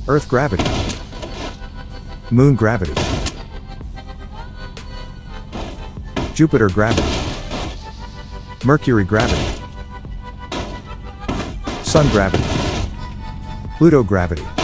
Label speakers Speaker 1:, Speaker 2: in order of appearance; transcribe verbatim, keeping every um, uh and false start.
Speaker 1: Earth gravity, Moon gravity, Jupiter gravity, Mercury gravity, Sun gravity, Pluto gravity.